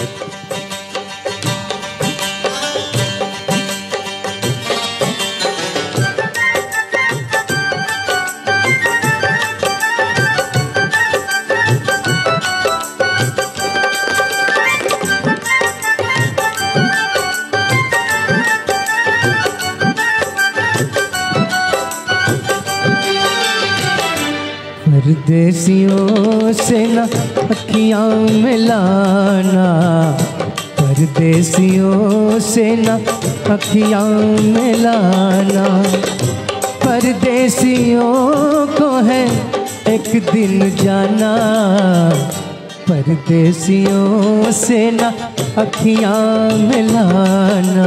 परदेसियों से न अखियाँ मिलाना, परदेसियों से न अखियाँ मिलाना। परदेसियों को है एक दिन जाना, परदेसियों से न अखियाँ मिलाना,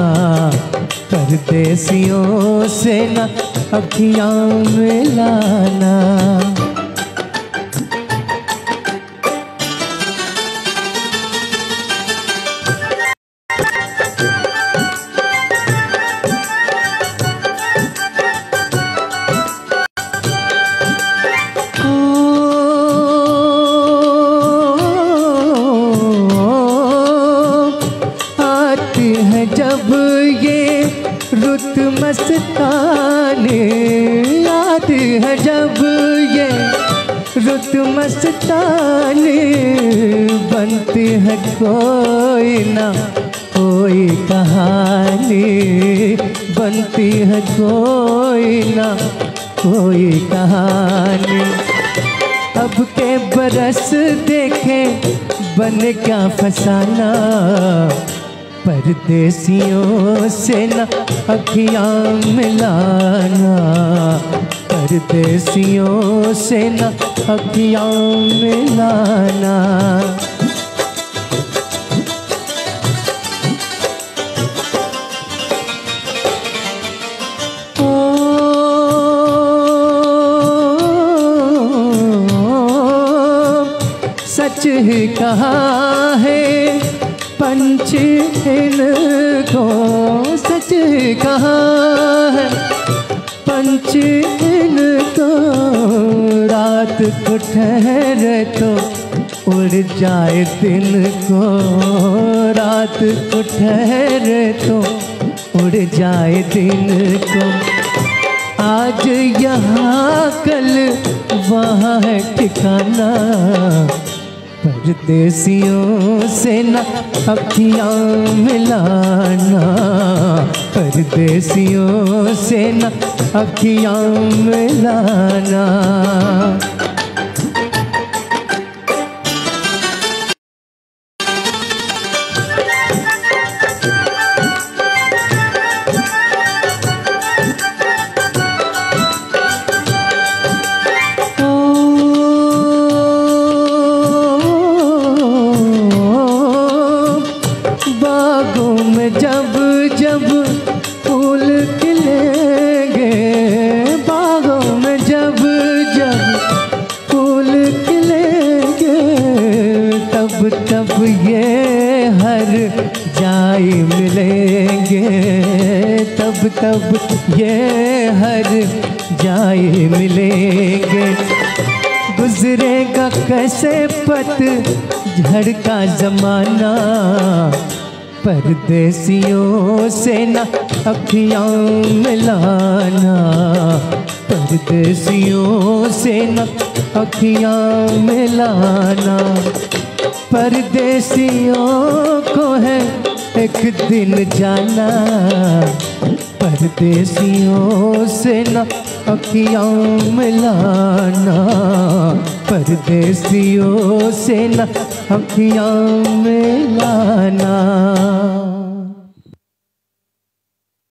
परदेसियों से न अखियाँ मिलाना। जब ये रुत मस्तानी आती है, जब ये रुत मस्तानी बनती है कोई ना कोई कहानी, बनती है कोई ना कोई कहानी। अब के बरस देखे बन क्या फसाना, परदेसियों से न अखियाँ मिलाना, परदेसियों से न अखियाँ मिलाना। सच ही कहा है पंच इनको, सच कहा है पंच इनको। रात को ठहरे तो उड़ जाए दिन को, रात को ठहरे तो उड़ जाए दिन को। आज यहाँ कल वहाँ है ठिकाना, परदेसियों से न अखियाँ मिलाना, परदेसियों से न अखियाँ मिलाना। बागों में जब जब फूल खिलेंगे, बागों में जब जब फूल खिलेंगे, तब तब ये हर जाई मिलेंगे, तब तब ये हर जाई मिलेंगे। गुजरेगा कैसे पत झड़ का जमाना, परदेसियों से न अखियाँ मिलाना, परदेसियों से न अखियाँ मिलाना। परदेसियों को है एक दिन जाना, परदेसियों से न अखियाँ मिलाना, परदेसियों से न अखियाँ मिलाना।